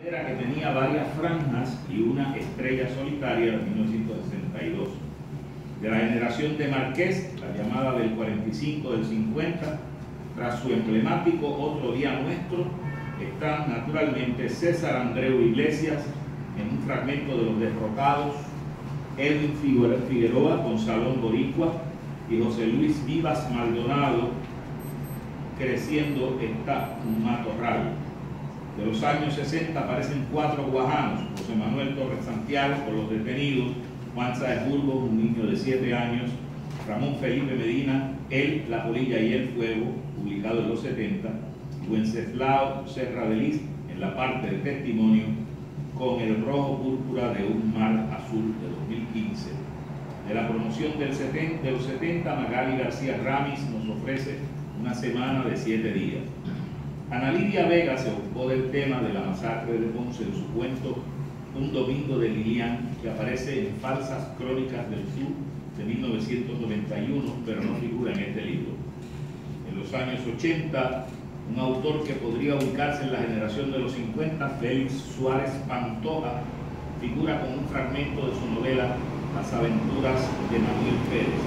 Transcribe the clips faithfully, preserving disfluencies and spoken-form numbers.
Era que tenía varias franjas y una estrella solitaria de mil novecientos sesenta y dos. De la generación de Márquez, la llamada del cuarenta y cinco del cincuenta, tras su emblemático Otro Día Nuestro, están naturalmente César Andreu Iglesias en un fragmento de Los Derrotados, Edwin Figueroa con Salón Boricua y José Luis Vivas Maldonado, Creciendo está un matorral. De los años sesenta aparecen cuatro guajanos: José Manuel Torres Santiago con Los Detenidos, Juan Sáez Burgos, un niño de siete años, Ramón Felipe Medina, Él, la polilla y el fuego, publicado en los setenta, y Wenceslao Serra de Lis en la parte de testimonio con El rojo púrpura de un mar azul de dos mil quince. De la promoción del setenta, de los setenta, Magali García Ramis nos ofrece Una semana de siete días. Ana Lidia Vega se ocupó del tema de la masacre de Ponce en su cuento Un domingo de Lilian, que aparece en Falsas Crónicas del Sur de mil novecientos noventa y uno, pero no figura en este libro. En los años ochenta, un autor que podría ubicarse en la generación de los cincuenta, Félix Suárez Pantoja, figura con un fragmento de su novela Las aventuras de Manuel Pérez.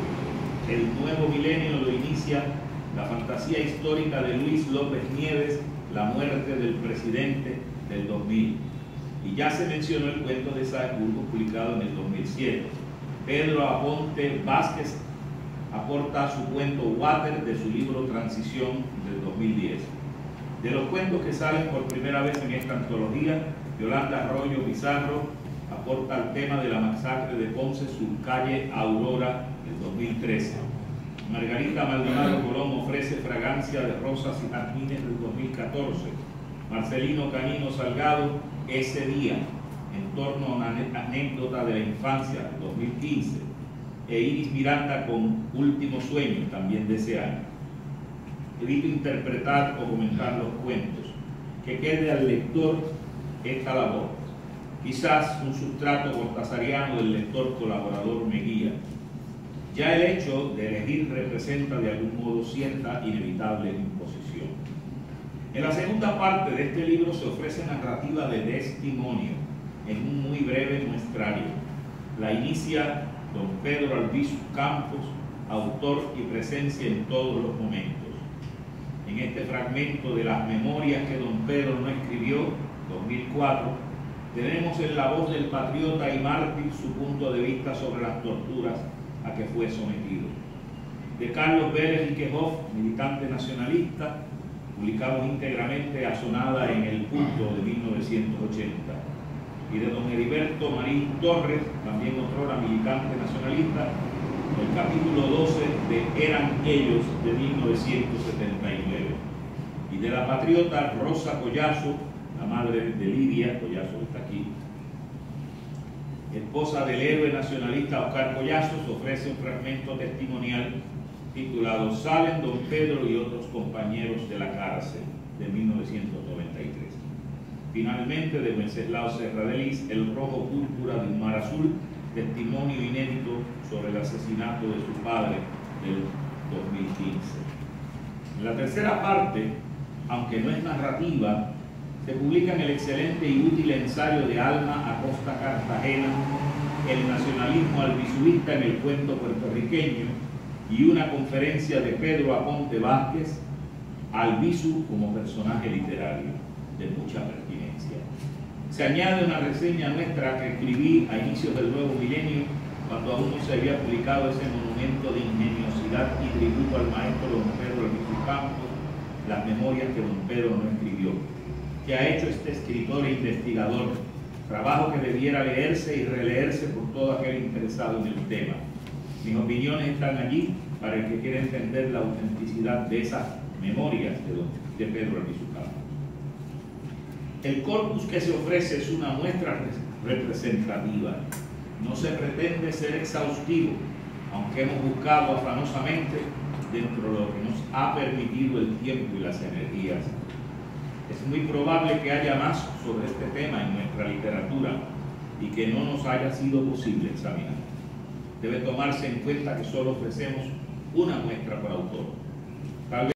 El nuevo milenio lo inicia la fantasía histórica de Luis López Nieves, La muerte del presidente, del dos mil. Y ya se mencionó el cuento de Sáez Burgos, publicado en el dos mil siete. Pedro Aponte Vázquez aporta su cuento Water de su libro Transición del dos mil diez. De los cuentos que salen por primera vez en esta antología, Yolanda Arroyo Pizarro aporta el tema de la masacre de Ponce, su calle Aurora del dos mil trece. Margarita Maldonado Colón ofrece Fragancia de rosas y jazmines del dos mil catorce. Marcelino Canino Salgado, Ese día, en torno a una anécdota de la infancia del dos mil quince. E Iris Miranda con Último sueño, también de ese año. Evito interpretar o comentar los cuentos. Que quede al lector esta labor. Quizás un sustrato cortasariano del lector colaborador me guía. Ya el hecho de elegir representa de algún modo cierta inevitable imposición. En la segunda parte de este libro se ofrece narrativa de testimonio en un muy breve muestrario. La inicia don Pedro Albizu Campos, autor y presencia en todos los momentos. En este fragmento de las memorias que don Pedro no escribió, dos mil cuatro, tenemos en la voz del patriota y mártir su punto de vista sobre las torturas a que fue sometido. De Carlos Vélez Iquejoff, militante nacionalista, publicado íntegramente Asonada en El Punto de mil novecientos ochenta. Y de don Heriberto Marín Torres, también otrora militante nacionalista, el capítulo doce de Eran ellos de mil novecientos setenta y nueve. Y de la patriota Rosa Collazo, la madre de Lidia, Collazo está aquí, esposa del héroe nacionalista Oscar Collazos, ofrece un fragmento testimonial titulado Salen don Pedro y otros compañeros de la cárcel, de mil novecientos noventa y tres. Finalmente, de Wenceslao Serra de Lis, El rojo púrpura de un mar azul, testimonio inédito sobre el asesinato de su padre del dos mil quince. En la tercera parte, aunque no es narrativa, se publica en el excelente y útil ensayo de Alma Acosta Cartagena, El nacionalismo albizuista en el cuento puertorriqueño, y una conferencia de Pedro Aponte Vázquez, Albizu como personaje literario, de mucha pertinencia. Se añade una reseña nuestra que escribí a inicios del nuevo milenio, cuando aún no se había publicado ese monumento de ingeniosidad y tributo al maestro don Pedro Albizu Campos, Las memorias que don Pedro no escribió, que ha hecho este escritor e investigador, trabajo que debiera leerse y releerse por todo aquel interesado en el tema. Mis opiniones están allí para el que quiera entender la autenticidad de esas memorias de, don, de Pedro Albizu Campos. El corpus que se ofrece es una muestra representativa. No se pretende ser exhaustivo, aunque hemos buscado afanosamente dentro de lo que nos ha permitido el tiempo y las energías. Es muy probable que haya más sobre este tema en nuestra literatura y que no nos haya sido posible examinar. Debe tomarse en cuenta que solo ofrecemos una muestra por autor. Tal vez